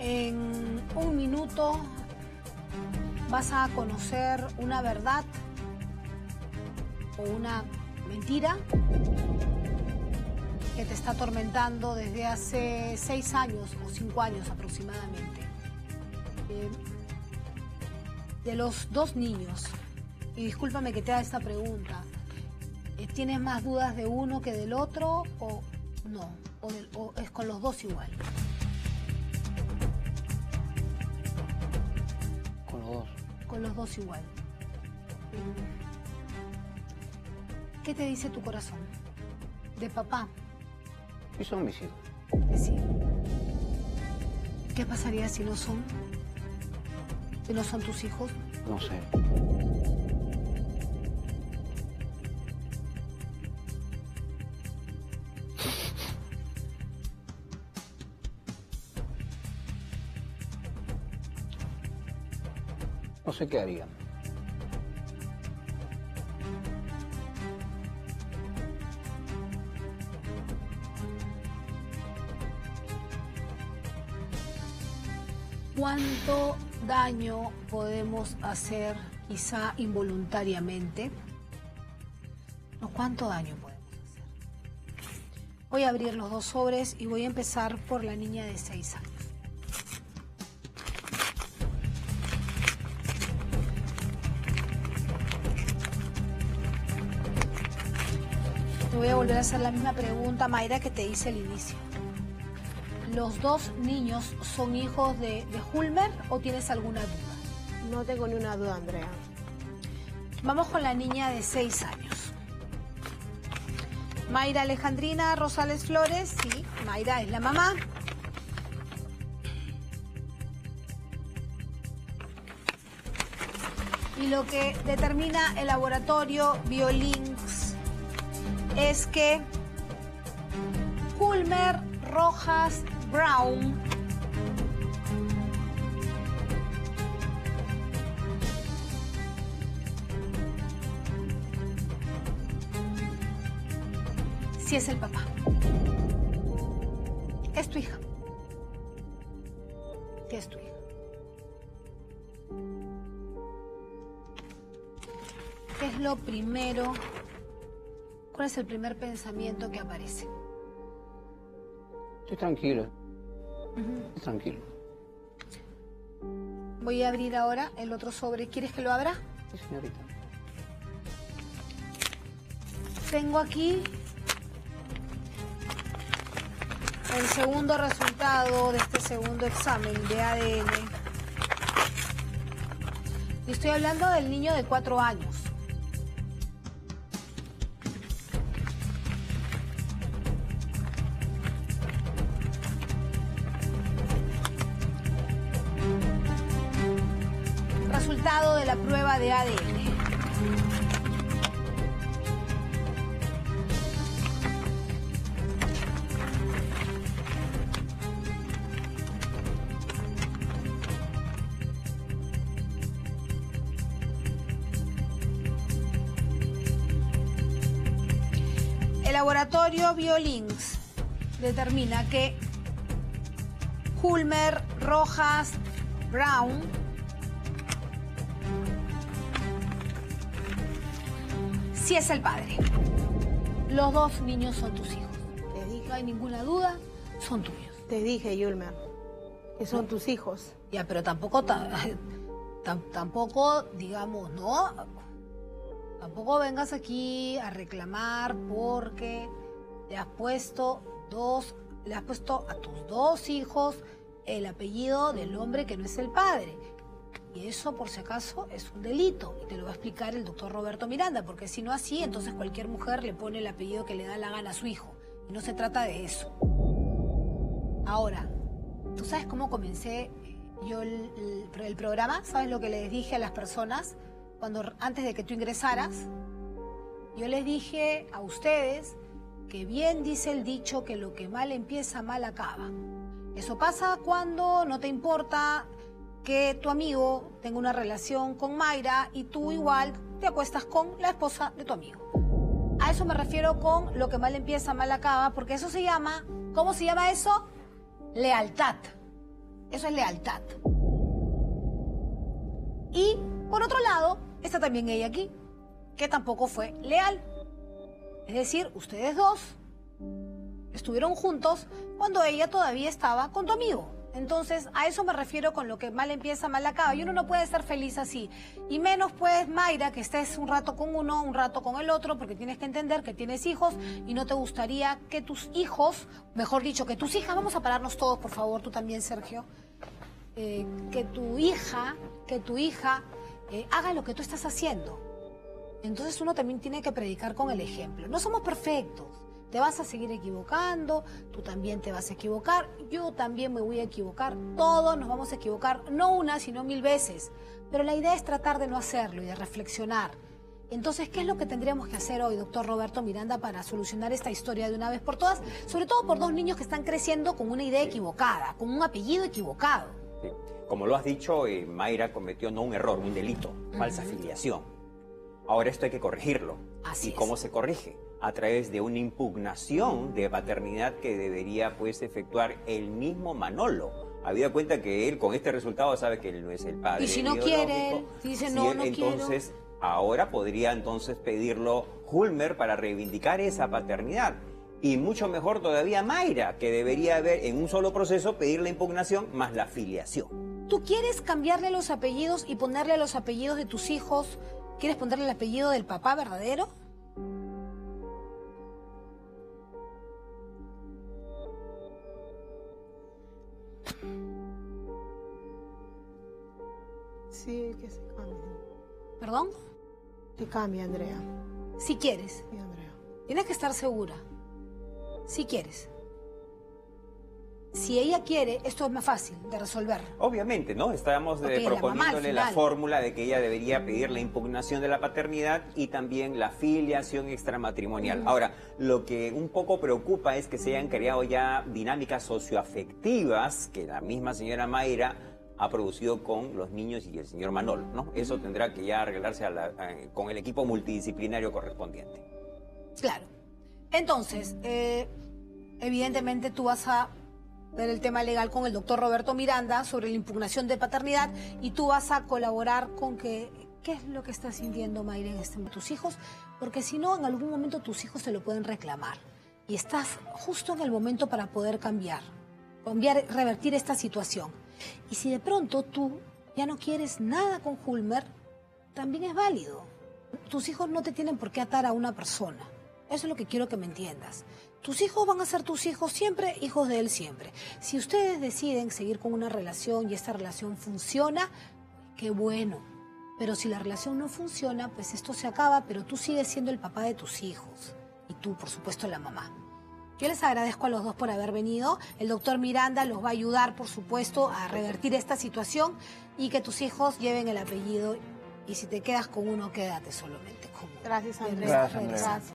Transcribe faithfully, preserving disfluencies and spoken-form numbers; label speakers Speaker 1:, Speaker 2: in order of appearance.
Speaker 1: En un minuto vas a conocer una verdad o una mentira que te está atormentando desde hace seis años o cinco años aproximadamente. Eh, de los dos niños, y discúlpame que te haga esta pregunta, eh, ¿tienes más dudas de uno que del otro o no? ¿O, del, o es con los dos igual?
Speaker 2: Con los dos.
Speaker 1: Con los dos igual. ¿Qué te dice tu corazón? De papá.
Speaker 2: Y son mis hijos.
Speaker 1: Que sí. ¿Qué pasaría si no son? ¿Si no son tus hijos?
Speaker 2: No sé. No sé qué harían.
Speaker 1: ¿Cuánto daño podemos hacer, quizá involuntariamente? ¿O cuánto daño podemos hacer? Voy a abrir los dos sobres y voy a empezar por la niña de seis años. Te voy a volver a hacer la misma pregunta, Mayra, que te hice al inicio. ¿Los dos niños son hijos de, de Hulmer o tienes alguna duda?
Speaker 3: No tengo ni una duda, Andrea.
Speaker 1: Vamos con la niña de seis años. Mayra Alejandrina Rosales Flores, sí, Mayra es la mamá. Y lo que determina el laboratorio Biolinks es que Hulmer Rojas Brown sí es el papá. Es tu hija. Sí es tu hija. ¿Qué es lo primero? ¿Cuál es el primer pensamiento que aparece?
Speaker 2: Estoy tranquilo.
Speaker 1: Uh-huh.
Speaker 2: Estoy tranquilo.
Speaker 1: Voy a abrir ahora el otro sobre. ¿Quieres que lo abra?
Speaker 2: Sí, señorita.
Speaker 1: Tengo aquí el segundo resultado de este segundo examen de A D N. Y estoy hablando del niño de cuatro años. Resultado de la prueba de A D N. El laboratorio Biolinks determina que Hulmer Rojas Brown sí es el padre. Los dos niños son tus hijos.
Speaker 3: Te dije.
Speaker 1: No hay ninguna duda, son tuyos.
Speaker 3: Te dije, Yulmer, que son tus hijos.
Speaker 1: Ya, pero tampoco, ta- tam- tampoco, digamos, no, tampoco vengas aquí a reclamar porque le has puesto dos, le has puesto a tus dos hijos el apellido del hombre que no es el padre. Y eso, por si acaso, es un delito. Y te lo va a explicar el doctor Roberto Miranda, porque si no así, entonces cualquier mujer le pone el apellido que le da la gana a su hijo. Y no se trata de eso. Ahora, ¿tú sabes cómo comencé yo el, el, el programa? ¿Sabes lo que les dije a las personas cuando antes de que tú ingresaras? Yo les dije a ustedes que bien dice el dicho que lo que mal empieza, mal acaba. Eso pasa cuando no te importa que tu amigo tenga una relación con Mayra y tú igual te acuestas con la esposa de tu amigo. A eso me refiero con lo que mal empieza, mal acaba, porque eso se llama, ¿cómo se llama eso? Lealtad. Eso es lealtad. Y, por otro lado, está también ella aquí, que tampoco fue leal. Es decir, ustedes dos estuvieron juntos cuando ella todavía estaba con tu amigo. Entonces, a eso me refiero con lo que mal empieza, mal acaba. Y uno no puede estar feliz así. Y menos, pues, Mayra, que estés un rato con uno, un rato con el otro, porque tienes que entender que tienes hijos y no te gustaría que tus hijos, mejor dicho, que tus hijas, vamos a pararnos todos, por favor, tú también, Sergio, eh, que tu hija, que tu hija eh, haga lo que tú estás haciendo. Entonces uno también tiene que predicar con el ejemplo. No somos perfectos. Te vas a seguir equivocando, tú también te vas a equivocar, yo también me voy a equivocar, todos nos vamos a equivocar, no una, sino mil veces. Pero la idea es tratar de no hacerlo y de reflexionar. Entonces, ¿qué es lo que tendríamos que hacer hoy, doctor Roberto Miranda, para solucionar esta historia de una vez por todas? Sobre todo por dos niños que están creciendo con una idea equivocada, con un apellido equivocado.
Speaker 4: Sí. Como lo has dicho, eh, Mayra cometió no un error, un delito, falsa
Speaker 1: Uh-huh.
Speaker 4: filiación. Ahora esto hay que corregirlo.
Speaker 1: Así
Speaker 4: ¿Y
Speaker 1: es.
Speaker 4: cómo se corrige? A través de una impugnación de paternidad que debería pues efectuar el mismo Manolo. Habida cuenta que él con este resultado sabe que él no es el padre
Speaker 1: Y si no
Speaker 4: biológico.
Speaker 1: quiere él, dice,
Speaker 4: Si
Speaker 1: no,
Speaker 4: él,
Speaker 1: no quiero.
Speaker 4: entonces, ahora podría entonces pedirlo Hulmer para reivindicar esa paternidad. Y mucho mejor todavía Mayra, que debería haber en un solo proceso pedir la impugnación más la filiación.
Speaker 1: ¿Tú quieres cambiarle los apellidos y ponerle los apellidos de tus hijos? ¿Quieres ponerle el apellido del papá verdadero?
Speaker 3: Sí, que se cambie.
Speaker 1: ¿Perdón?
Speaker 3: Que cambie, Andrea.
Speaker 1: Si quieres.
Speaker 3: Sí, Andrea.
Speaker 1: Tienes que estar segura. Si quieres. Si ella quiere, esto es más fácil de resolver.
Speaker 4: Obviamente, ¿no? Estábamos eh,
Speaker 1: Ok, la mamá al
Speaker 4: proponiéndole la
Speaker 1: final.
Speaker 4: fórmula de que ella debería pedir la impugnación de la paternidad y también la filiación extramatrimonial.
Speaker 1: Mm.
Speaker 4: Ahora, lo que un poco preocupa es que se hayan creado ya dinámicas socioafectivas que la misma señora Mayra ha producido con los niños y el señor Manolo, ¿no? Eso tendrá que ya arreglarse a la- a- con el equipo multidisciplinario correspondiente.
Speaker 1: Claro. Entonces, eh, evidentemente tú vas a ver el tema legal con el doctor Roberto Miranda sobre la impugnación de paternidad y tú vas a colaborar con que, ¿qué es lo que está sintiendo Mayra en este momento? Tus hijos, porque si no, en algún momento tus hijos te lo pueden reclamar. Y estás justo en el momento para poder cambiar, cambiar, revertir esta situación. Y si de pronto tú ya no quieres nada con Hulmer, también es válido. Tus hijos no te tienen por qué atar a una persona. Eso es lo que quiero que me entiendas. Tus hijos van a ser tus hijos siempre, hijos de él siempre. Si ustedes deciden seguir con una relación y esta relación funciona, qué bueno. Pero si la relación no funciona, pues esto se acaba, pero tú sigues siendo el papá de tus hijos. Y tú, por supuesto, la mamá. Yo les agradezco a los dos por haber venido. El doctor Miranda los va a ayudar, por supuesto, a revertir esta situación y que tus hijos lleven el apellido. Y si te quedas con uno, quédate solamente con uno.
Speaker 3: Gracias, Andrea.
Speaker 2: Gracias, Andrea.
Speaker 1: Regresando.